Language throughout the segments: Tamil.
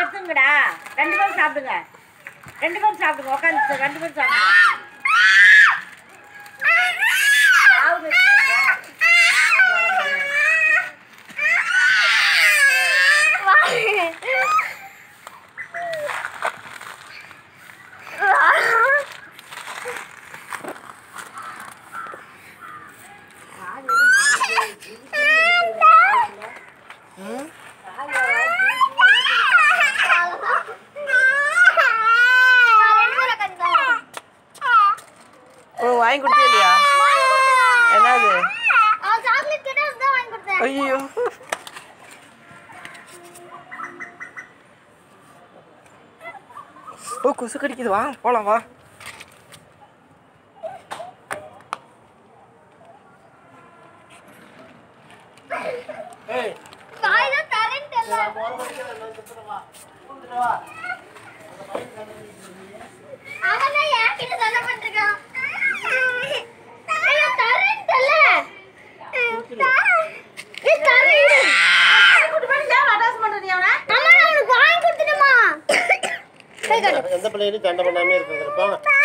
பசங்கடா 2 பேரும் சாப்பிடுங்க 2 பேரும் சாப்பிடுங்க உட்காந்து 2 பேரும் சாப்பிடுங்க வாங்கி கொடுத்தே இல்லையா என்னது ஐயோ ஓ கொசு கடிக்குது வா போலாம் வா எந்த பிள்ளைகளும் சண்டை பண்ணாமே இருக்கிறப்பா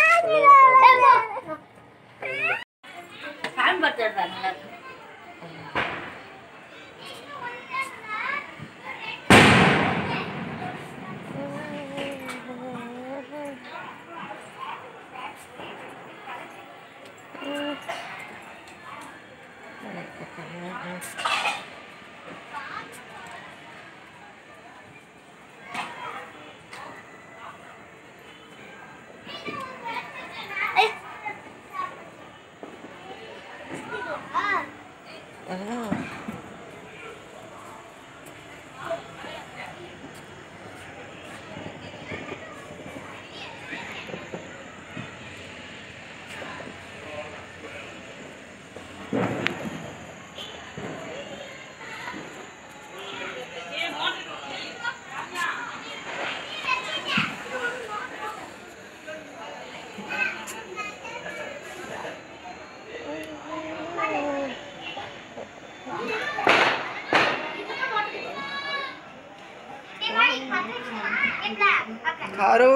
காரு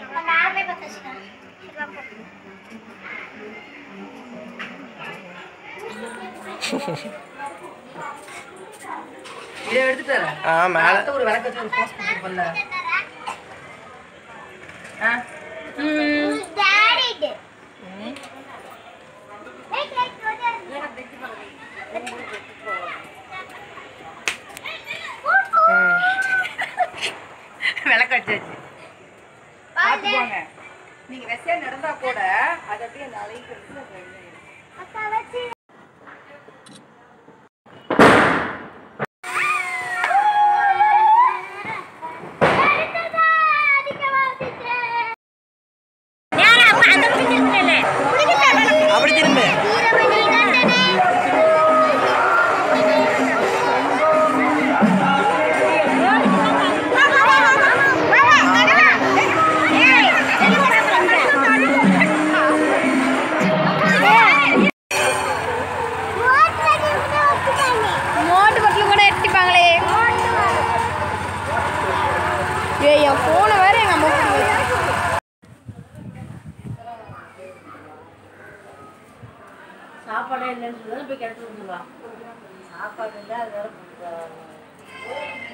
இதை எடுத்துட்டு வரேன் மேல ஒரு விளக்கு வச்சு ஒரு போஸ்ட் கொடுத்துருப்பல்ல விளக்கு வச்சாச்சு பார்த்துக்கோங்க நீங்க வெசையா நடந்தா கூட அதை அப்படியே அந்த அலைக்கு அப்படி திரும்ப என் போனை வேற எங்க அம்மா சாப்பாடே இல்லைன்னு சொல்லி போய் கிடச்சி விட்டுருவான் சாப்பாடு இல்லை அது வேற